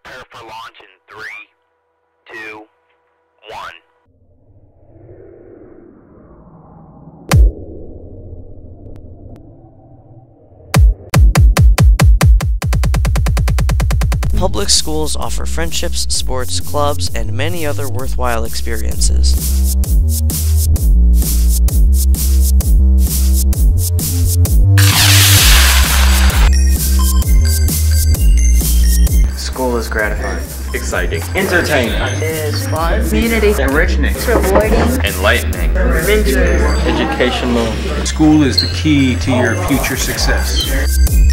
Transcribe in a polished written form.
Prepare for launch in 3, 2, 1. Public schools offer friendships, sports, clubs, and many other worthwhile experiences. School is gratifying, exciting, entertaining, is fun, community, enriching, rewarding, enlightening, adventurous, educational. School is the key to your future success.